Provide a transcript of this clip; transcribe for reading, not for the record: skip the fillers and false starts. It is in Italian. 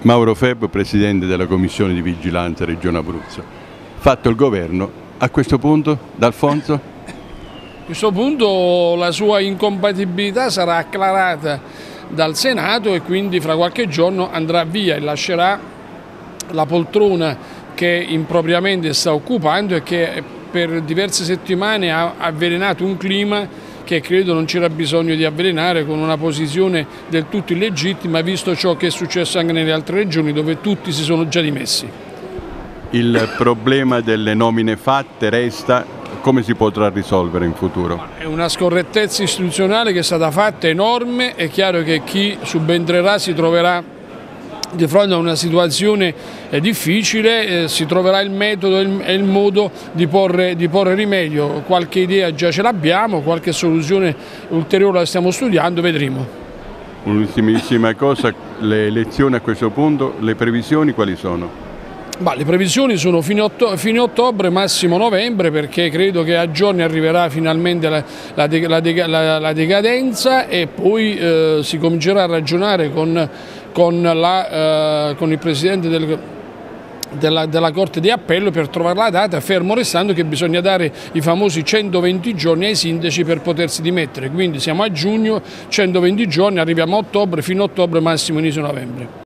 Mauro Febbo, Presidente della Commissione di Vigilanza Regione Abruzzo. Fatto il governo, a questo punto, D'Alfonso? A questo punto la sua incompatibilità sarà acclarata dal Senato e quindi fra qualche giorno andrà via e lascerà la poltrona che impropriamente sta occupando e che per diverse settimane ha avvelenato un clima che credo non c'era bisogno di avvelenare con una posizione del tutto illegittima, visto ciò che è successo anche nelle altre regioni dove tutti si sono già dimessi. Il problema delle nomine fatte resta, come si potrà risolvere in futuro? È una scorrettezza istituzionale che è stata fatta enorme, è chiaro che chi subentrerà si troverà di fronte a una situazione difficile, si troverà il metodo e il modo di porre rimedio. Qualche idea già ce l'abbiamo, qualche soluzione ulteriore la stiamo studiando, vedremo. Un'ultimissima cosa, le elezioni a questo punto, le previsioni quali sono? Le previsioni sono fine ottobre, massimo novembre, perché credo che a giorni arriverà finalmente la decadenza e poi si comincerà a ragionare con il Presidente della Corte di Appello per trovare la data, fermo restando che bisogna dare i famosi 120 giorni ai sindaci per potersi dimettere. Quindi siamo a giugno, 120 giorni, arriviamo a ottobre, fino a ottobre, massimo inizio novembre.